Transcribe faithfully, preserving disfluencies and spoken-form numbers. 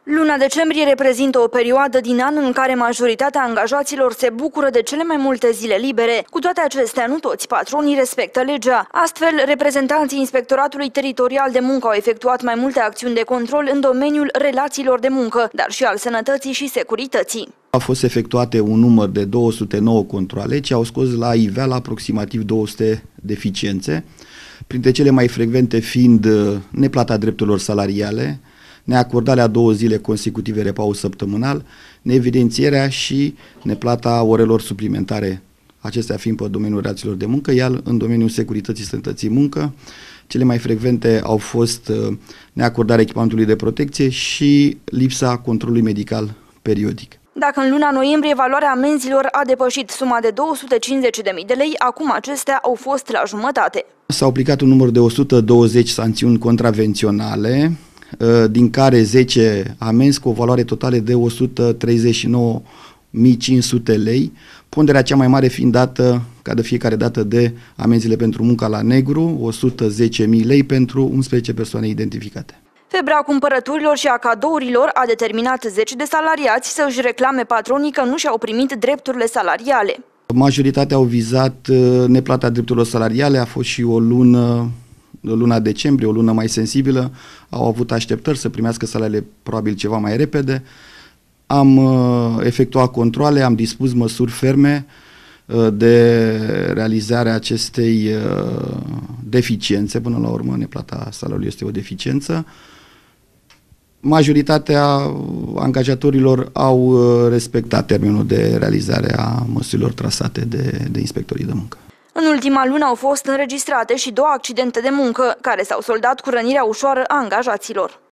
Luna decembrie reprezintă o perioadă din an în care majoritatea angajaților se bucură de cele mai multe zile libere. Cu toate acestea, nu toți patronii respectă legea. Astfel, reprezentanții Inspectoratului Teritorial de Muncă au efectuat mai multe acțiuni de control în domeniul relațiilor de muncă, dar și al sănătății și securității. Au fost efectuate un număr de două sute nouă controale, ce au scos la iveală aproximativ două sute deficiențe, printre cele mai frecvente fiind neplata drepturilor salariale, neacordarea două zile consecutive repaus săptămânal, neevidențierea și neplata orelor suplimentare, acestea fiind pe domeniul relațiilor de muncă, iar în domeniul securității și sănătății muncă, cele mai frecvente au fost neacordarea echipamentului de protecție și lipsa controlului medical periodic. Dacă în luna noiembrie valoarea amenzilor a depășit suma de două sute cincizeci de mii de lei, acum acestea au fost la jumătate. S-au aplicat un număr de o sută douăzeci sancțiuni contravenționale, din care zece amenzi cu o valoare totală de o sută treizeci și nouă mii cinci sute lei, ponderea cea mai mare fiind dată, ca de fiecare dată, de amenziile pentru munca la negru, o sută zece mii lei pentru unsprezece persoane identificate. Febra cumpărăturilor și a cadourilor a determinat zeci de salariați să își reclame patronii că nu și-au primit drepturile salariale. Majoritatea au vizat neplata drepturilor salariale, a fost și o lună, luna decembrie, o lună mai sensibilă, au avut așteptări să primească salariile probabil ceva mai repede. Am uh, efectuat controale, am dispus măsuri ferme uh, de realizarea acestei uh, deficiențe. Până la urmă, neplata salariului este o deficiență. Majoritatea angajatorilor au uh, respectat termenul de realizare a măsurilor trasate de, de inspectorii de muncă. În ultima lună au fost înregistrate și două accidente de muncă, care s-au soldat cu rănirea ușoară a angajaților.